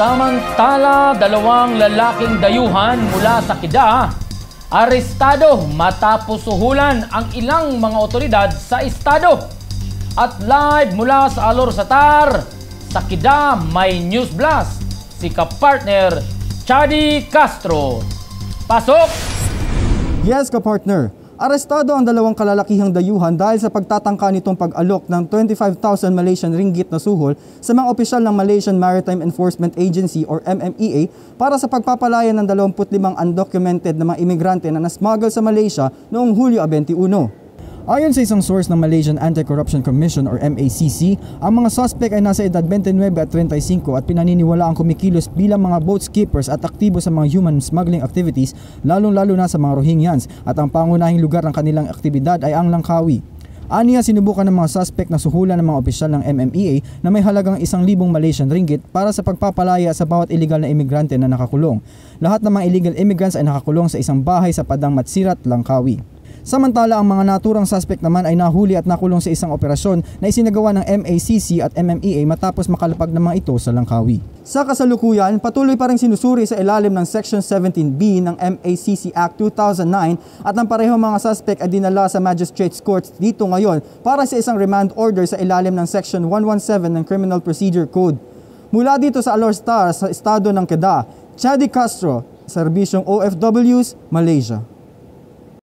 Samantala, dalawang lalaking dayuhan mula sa Kedah arestado matapos suhulan ang ilang mga otoridad sa estado. At live mula sa Alor Satar, sa Kedah may News Blast si kapartner Chadi Castro. Pasok! Yes, kapartner. Arestado ang dalawang kalalakihang dayuhan dahil sa pagtatangka nitong pag-alok ng 25,000 Malaysian ringgit na suhol sa mga opisyal ng Malaysian Maritime Enforcement Agency or MMEA para sa pagpapalaya ng 25 undocumented na mga imigrante na nasmuggle sa Malaysia noong Hulyo 21. Ayon sa isang source ng Malaysian Anti-Corruption Commission or MACC, ang mga suspect ay nasa edad 29 at 35 at pinaniniwala ang kumikilos bilang mga boat skippers at aktibo sa mga human smuggling activities, lalong-lalo na sa mga Rohingyans, at ang pangunahing lugar ng kanilang aktibidad ay ang Langkawi. Aniya, sinubukan ng mga suspect na suhulan ng mga opisyal ng MMEA na may halagang 1,000 Malaysian ringgit para sa pagpapalaya sa bawat illegal na imigrante na nakakulong. Lahat ng mga illegal immigrants ay nakakulong sa isang bahay sa Padang Matsirat, Langkawi. Samantala, ang mga naturang suspect naman ay nahuli at nakulong sa isang operasyon na isinagawa ng MACC at MMEA matapos makalapag naman ito sa Langkawi. Sa kasalukuyan, patuloy pa rin sinusuri sa ilalim ng Section 17B ng MACC Act 2009 at ang parehong mga suspect ay dinala sa Magistrates Court dito ngayon para sa isang remand order sa ilalim ng Section 117 ng Criminal Procedure Code. Mula dito sa Alor Satar sa estado ng Kedah, Chadi Castro, Serbisyong OFWs, Malaysia.